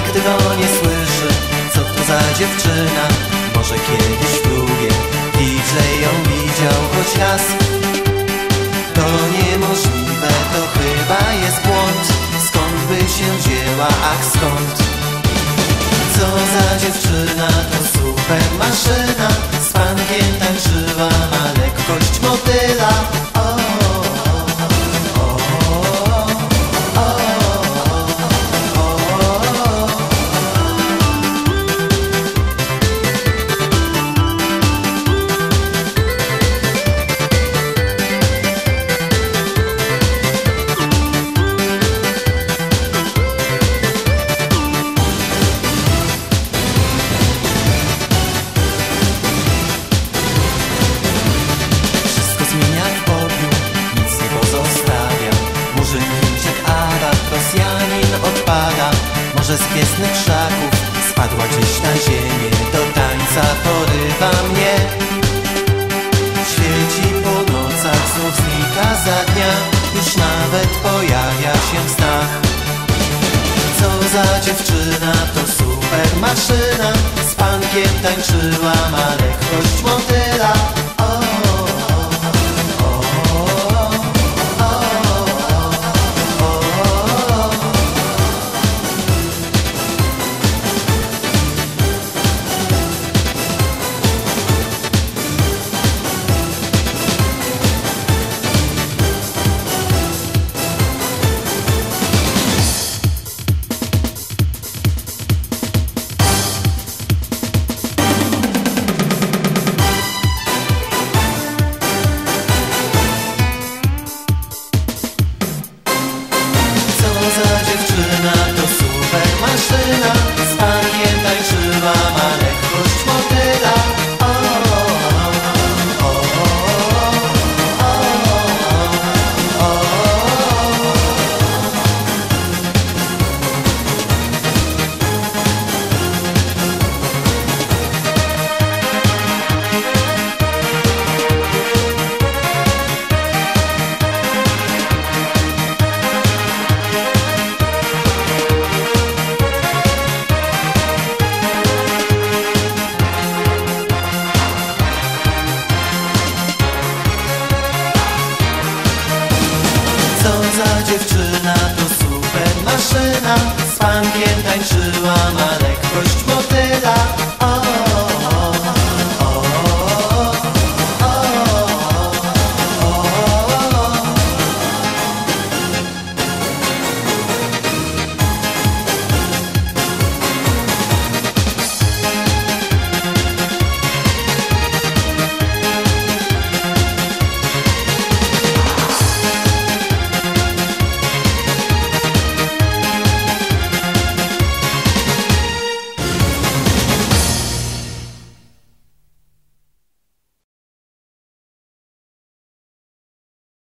gdy go nie słyszy. Co to za dziewczyna? Może kiedyś w klubie DJ ją widział choć raz. To niemożliwe, to chyba jest błąd. Skąd by się wzięła, ach skąd? Co za dziewczyna, to super maszyna. Z pankiem tańczyła, ma lekkość motyla. Może z pięknych krzaków spadła gdzieś na ziemię. Do tańca porywa mnie. Świeci po nocach, znów znika za dnia. Już nawet pojawia się w snach. Co za dziewczyna, to super maszyna. Z pankiem tańczyła, ma lekkość motyla. Za dziewczyna, to super maszyna. Z pankiem tańczyła, ma lekkość motyla. Co za dziewczyna, to super maszyna. Z pankiem tańczyła,